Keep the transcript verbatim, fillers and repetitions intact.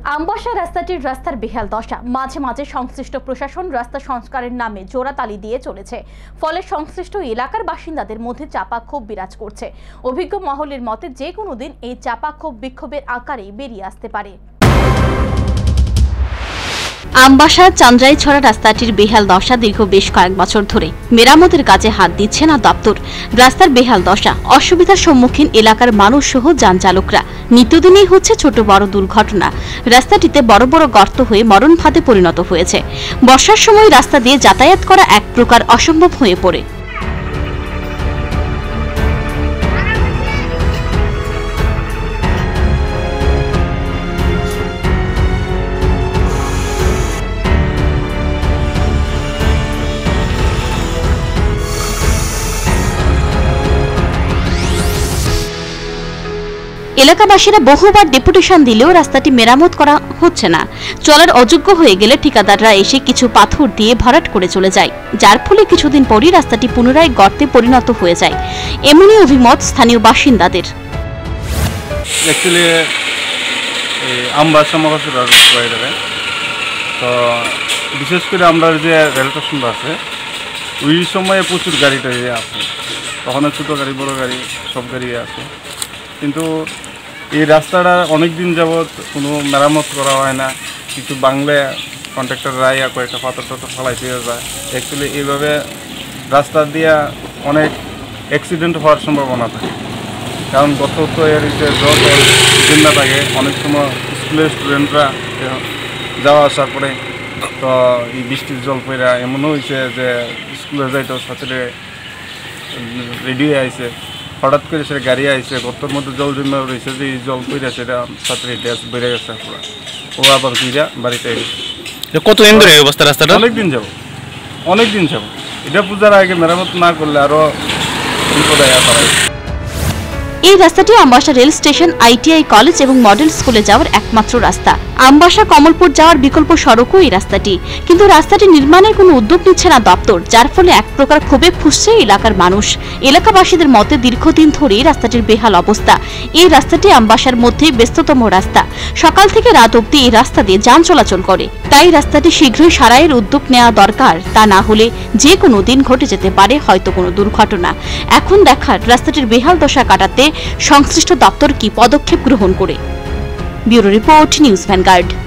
আমবাসা রাস্তাটির রাস্তার বেহাল দশা। মাঝে মাঝে সংশ্লিষ্ট প্রশাসন রাস্তা সংস্কারের নামে জোড়াতালি দিয়ে চলেছে, ফলে সংশ্লিষ্ট এলাকার বাসিন্দাদের মধ্যে চাপা ক্ষোভ বিরাজ করছে। অভিজ্ঞ মহলের মতে যে কোনো দিন এই চাপা ক্ষোভ বিক্ষোভের আকারে বেরিয়ে আসতে পারে। আমবাসা চান্দ্রাইছড়া রাস্তাটির বেহাল দশা দীর্ঘ বেশ কয়েক বছর ধরে। মেরামতের কাজে হাত দিচ্ছে না দপ্তর। রাস্তার বেহাল দশা, অসুবিধার সম্মুখীন এলাকার মানুষ সহ যান চালকরা। নিত্যদিনই হচ্ছে ছোট বড় দুর্ঘটনা। রাস্তাটিতে বড় বড় গর্ত হয়ে মরণ ফাঁদে পরিণত হয়েছে। বর্ষার সময় রাস্তা দিয়ে যাতায়াত করা এক প্রকার অসম্ভব হয়ে পড়ে। এলাকাবাসীরা বহুবার ডেপুটেশন দিলেও রাস্তাটি মেরামত করা হচ্ছে না। চলার অযোগ্য হয়ে গেলে ঠিকাদাররা এসে কিছু পাথর দিয়ে ভরাট করে চলে যায়, যার ফলে কিছুদিন পরই রাস্তাটি পুনরায় গর্তে পরিণত হয়ে যায়। এমনই অভিমত স্থানীয় বাসিন্দাদের। তো বিশেষ করে আমরা যে রেল স্টেশনটা আছে ওই সময়ে প্রচুর গাড়ি টাড়ি আছে, তখন ছোটো গাড়ি বড় গাড়ি সব গাড়ি আছে, কিন্তু এই রাস্তাটা অনেক দিন যাবৎ কোনো মেরামত করা হয় না। কিছু বাংলা কন্ট্রাক্টররা ইয়া কয়েকটা পাথর টাথর ফেলাই পেয়ে যায়। অ্যাকচুয়ালি এইভাবে রাস্তা দিয়ে অনেক অ্যাক্সিডেন্ট হওয়ার সম্ভাবনা থাকে, কারণ গত তো এর জল জিন্দা থাকে। অনেক সময় স্কুলের স্টুডেন্টরা যাওয়া আসার পরে তো এই বৃষ্টির জল পড়া এমনও হয়েছে যে স্কুলে যাইতো ছাত্রে রেডি হয়ে আইছে, হঠাৎ করে সে গাড়ি আইসে গর্তর মধ্যে জল জমা রয়েছে, যে জল পইরা সেটা ছাত্রী ড্যাস বেড়ে গেছে পুরো, ও আবার ফিরা বাড়িতে গেছে। কতদিন ধরে এই অবস্থা রাস্তাটা? অনেক দিন যাব অনেক দিন যাব এটা পূজার আগে মেরামত না করলে আরো বিপদ হয়। এই রাস্তাটি Ambassa rail station, ITI college এবং মডেল স্কুলে যাওয়ার একমাত্র রাস্তা। আমবাসা কমলপুর যাওয়ার বিকল্প সড়কও এই রাস্তাটি, কিন্তু রাস্তাটি নির্মাণের কোনো উদ্যোগ নিচ্ছে না দপ্তর, যার ফলে এক প্রকার ক্ষোভে ফুঁসছে এলাকার মানুষ। এলাকাবাসীদের মতে দীর্ঘদিন ধরেই রাস্তাটির বেহাল অবস্থা। এই রাস্তাটি আমবাসার মধ্যে ব্যস্ততম রাস্তা। সকাল থেকে রাত অবধি এই রাস্তা দিয়ে যান চলাচল করে, তাই রাস্তাটি শীঘ্রই সারাইয়ের উদ্যোগ নেওয়া দরকার। তা না হলে যে কোনো দিন ঘটে যেতে পারে হয়তো কোনো দুর্ঘটনা। এখন দেখার রাস্তাটির বেহাল দশা কাটাতে সংশ্লিষ্ট দপ্তর কি পদক্ষেপ গ্রহণ করে। Bureau report, news vanguard.